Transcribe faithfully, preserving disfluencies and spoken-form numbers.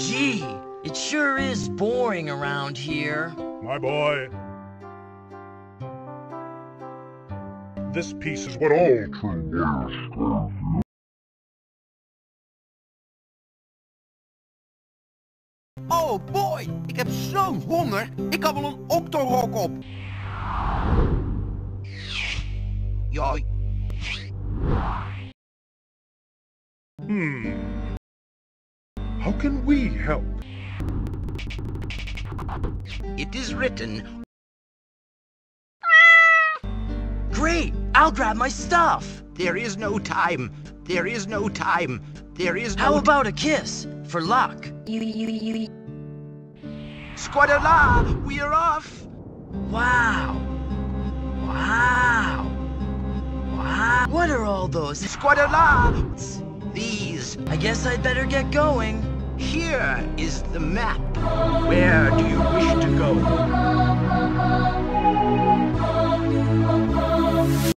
Gee, it sure is boring around here. My boy. This piece is what all true warriors strive for. Oh boy, ik heb zo'n honger. Ik kan wel een octorok op. Joi. Hmm. How can we help? It is written. Great! I'll grab my stuff! There is no time. There is no time. There is no How about a kiss? For luck. Squadala, we are off. Wow. Wow. Wow. What are all those? Squadala. These. I guess I'd better get going. Here is the map. Where do you wish to go?